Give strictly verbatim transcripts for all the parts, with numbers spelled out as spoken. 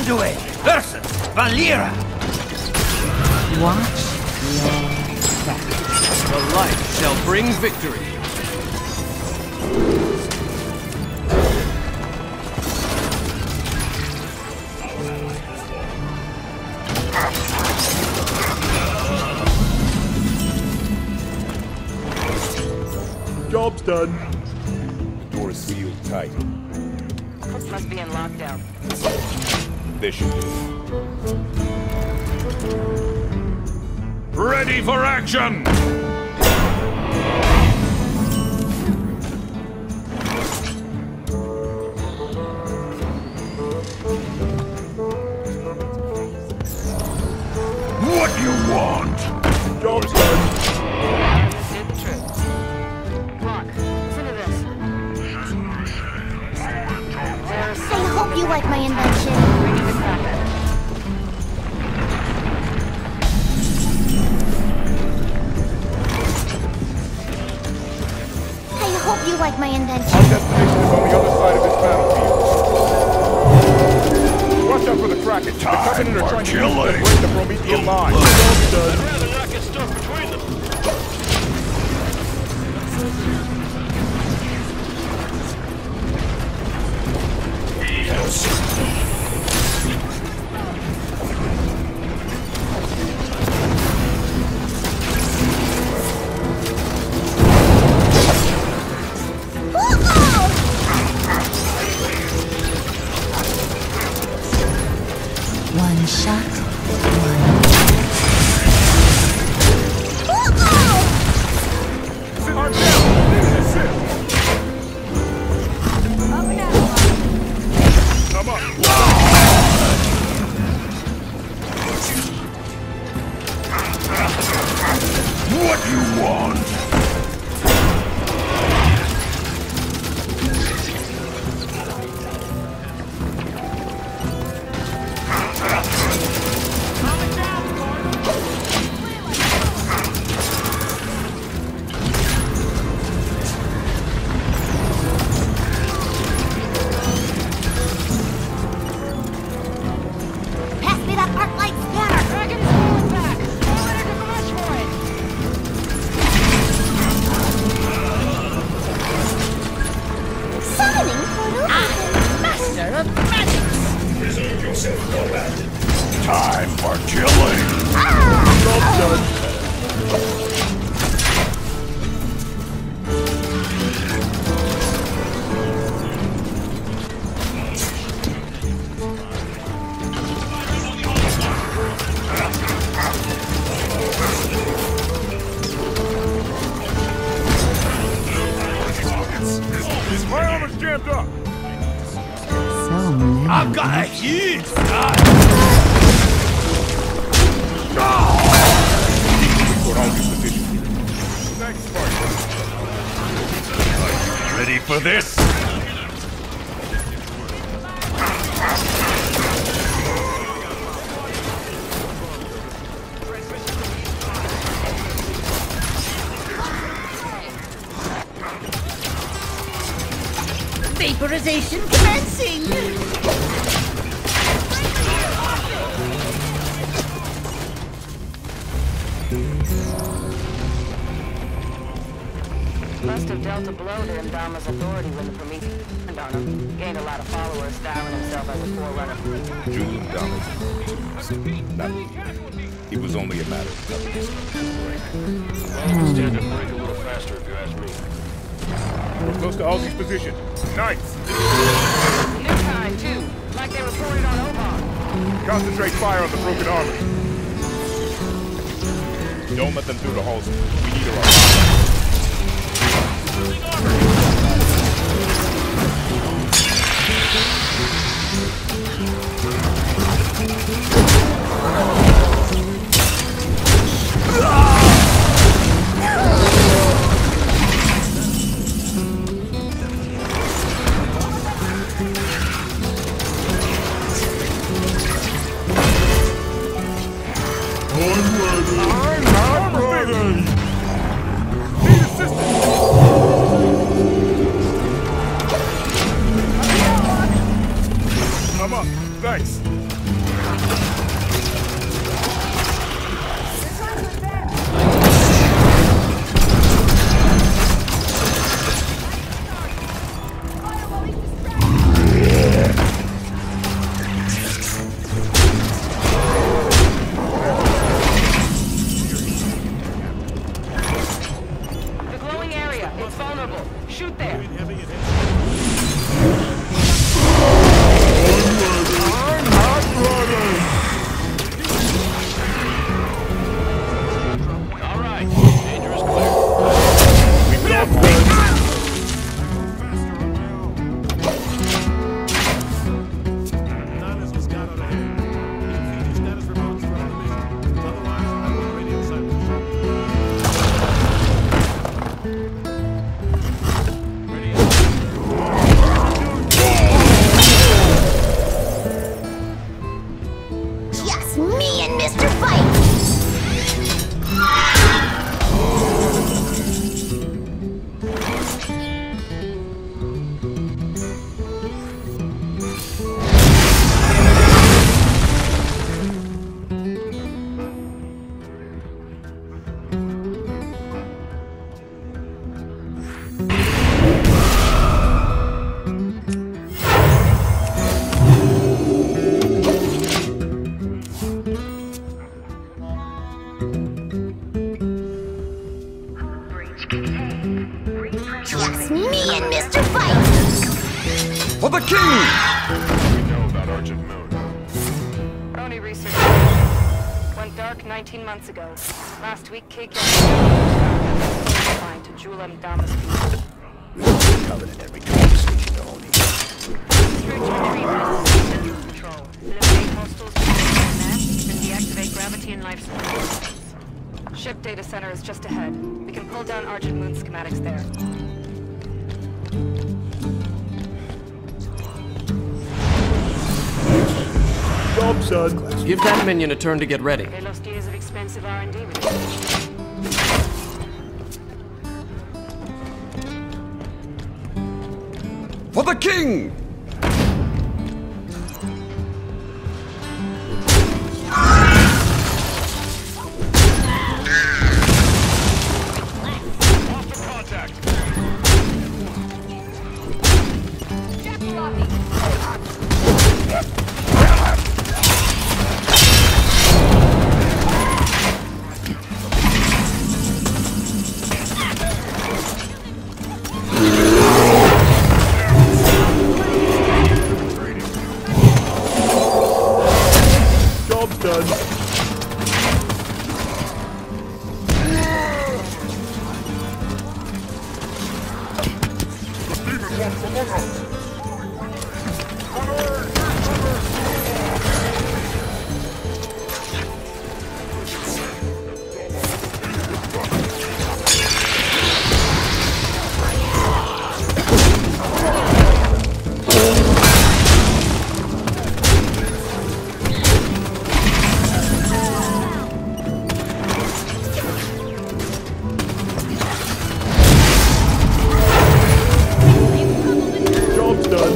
Anduin versus Valera. Watch your back. The light shall bring victory. Job's done. The door is sealed tight. Must be in lockdown. This should do. Ready for action! What do you want? Job's done. Did the trick. Mark, listen to this. There's I hope you like my invention. bringing the cracker. I hope you like my Our invention. destination is on the other side of this battlefield. Watch out for the Kraken. The Covenant are trying to use it to break the Promethean line. Job's done. rather not get stuck between them. One shot, one. Arm down. This is it. Come on. What do you want? Pass me that arc light scanner. Dragon's falling back. All better to rush for it. Summoning for Master of magics! Reserve yourself, combat. Time for killing. Job's done. My armor's jammed up. So many. I've got a huge gun. Put all these positions here. Thanks, Spartan. Ready for this? Vaporization commencing! Must have dealt a blow to Ndama's authority when the Prometheus turned on him. Gained a lot of followers, styling himself as a forerunner. Julian Donald. Not It was only a matter of couple of Stand up, break a little faster if you ask me. We're close to Halsey's position. Knights! New kind, too. Like they reported on Oban. Concentrate fire on the broken armor. Don't let them through to Halsey. We need her armor. Thanks. king! We know about Argent Moon. Only research. Went dark nineteen months ago. Last week, Cake line to Julam Damas people. Covenant every conversation only. Through to retrieve necessary central control. Eliminate hostiles from net, then deactivate gravity and life support. Ship data center is just ahead. We can pull down Argent Moon schematics there. Job, son. Give that minion a turn to get ready. They lost years of expensive R and D research. For the king! Job's done. Job's done.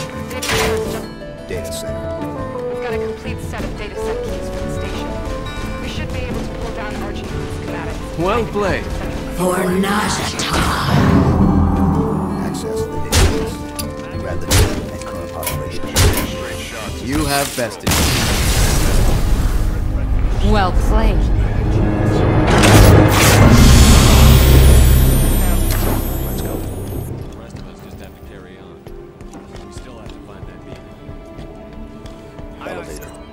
Data center. We've got a complete set of data set keys for the station. We should be able to pull down Argent schematics. Well played. For Najata. Access the database. Eradicate and current population. You have bested. Well played. Let's go. The rest of us just have to carry on. We still have to find that beacon. Elevator.